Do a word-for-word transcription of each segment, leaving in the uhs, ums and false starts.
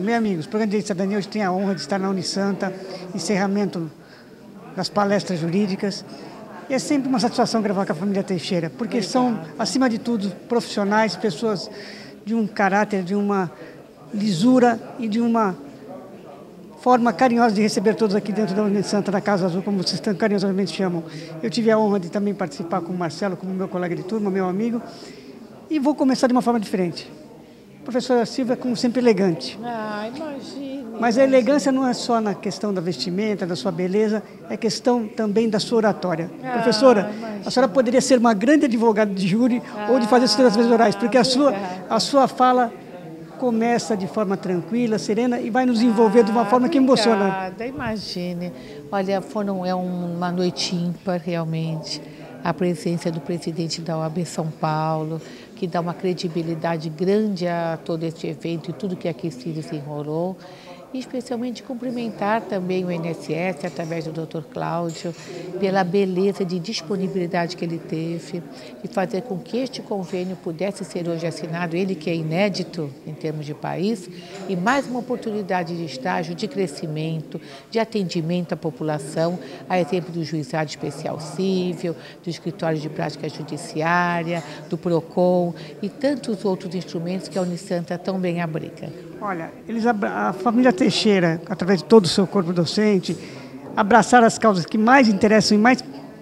Meus amigos, o programa de Direito e Cidadania hoje tem a honra de estar na Unisanta, encerramento das palestras jurídicas. E é sempre uma satisfação gravar com a família Teixeira, porque Obrigada. São, acima de tudo, profissionais, pessoas de um caráter, de uma lisura e de uma forma carinhosa de receber todos aqui dentro da Unisanta, na Casa Azul, como vocês tão carinhosamente chamam. Eu tive a honra de também participar com o Marcelo, como meu colega de turma, meu amigo, e vou começar de uma forma diferente. A professora Silvia, como sempre, elegante. Ah, imagine. Mas a elegância não é só na questão da vestimenta, da sua beleza, é questão também da sua oratória. Ah, professora, imagine. A senhora poderia ser uma grande advogada de júri ah, ou de fazer suas vezes orais, porque a sua, a sua fala começa de forma tranquila, serena e vai nos envolver ah, de uma forma que emociona. Obrigada, imagine. Olha, foram, é uma noite ímpar, realmente. A presença do presidente da O A B São Paulo, que dá uma credibilidade grande a todo este evento e tudo que aqui se desenrolou. E especialmente cumprimentar também o I N S S, através do doutor Cláudio, pela beleza de disponibilidade que ele teve e fazer com que este convênio pudesse ser hoje assinado, ele que é inédito em termos de país, e mais uma oportunidade de estágio, de crescimento, de atendimento à população, a exemplo do Juizado Especial Cível, do Escritório de Prática Judiciária, do PROCON e tantos outros instrumentos que a Unisanta tão bem abriga. Olha, eles, a família Teixeira, através de todo o seu corpo docente, abraçaram as causas que mais interessam e mais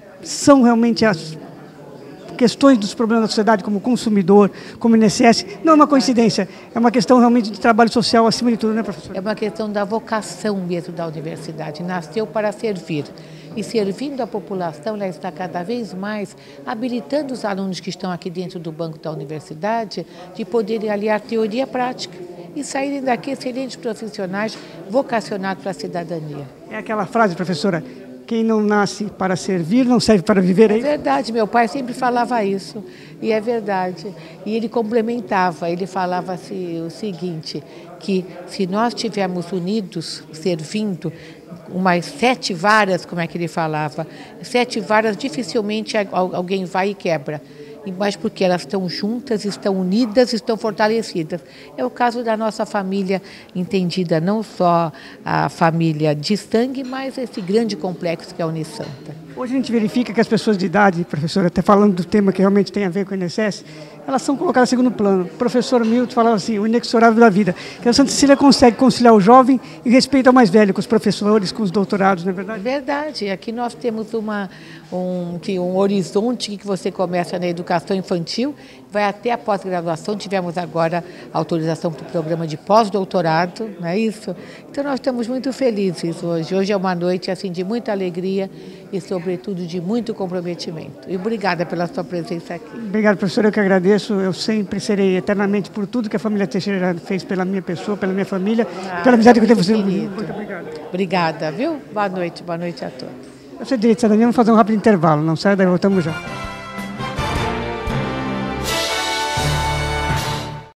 são realmente as questões dos problemas da sociedade, como consumidor, como I N S S. Não é uma coincidência, é uma questão realmente de trabalho social acima de tudo, né, professor? É uma questão da vocação mesmo da universidade, nasceu para servir. E servindo a população, ela está cada vez mais habilitando os alunos que estão aqui dentro do banco da universidade de poderem aliar teoria à prática e saírem daqui excelentes profissionais vocacionados para a cidadania. É aquela frase, professora, quem não nasce para servir não serve para viver. É verdade, meu pai sempre falava isso, e é verdade. E ele complementava, ele falava assim, o seguinte, que se nós estivermos unidos, servindo, umas sete varas, como é que ele falava, sete varas dificilmente alguém vai e quebra. Mas porque elas estão juntas, estão unidas, estão fortalecidas. É o caso da nossa família entendida, não só a família de sangue, mas esse grande complexo que é a Unisanta. Hoje a gente verifica que as pessoas de idade, professora, até falando do tema que realmente tem a ver com o I N S S, elas são colocadas em segundo plano. O professor Milton falava assim, o inexorável da vida, que a Santa Cecília consegue conciliar o jovem e respeito ao mais velho, com os professores, com os doutorados, não é verdade? Verdade. Aqui nós temos uma, um, que um horizonte que você começa na educação infantil, vai até a pós-graduação. Tivemos agora a autorização para o programa de pós-doutorado, não é isso? Então nós estamos muito felizes hoje. Hoje é uma noite assim, de muita alegria e, sobretudo, de muito comprometimento. E obrigada pela sua presença aqui. Obrigado, professor. Eu que agradeço. Eu sempre serei eternamente por tudo que a família Teixeira fez pela minha pessoa, pela minha família, ah, pela amizade que eu tenho com você. Muito obrigado. Obrigada, viu? Boa noite. Boa noite a todos. Eu sou Direito e Cidadania, vamos fazer um rápido intervalo. Não sai daí, voltamos já.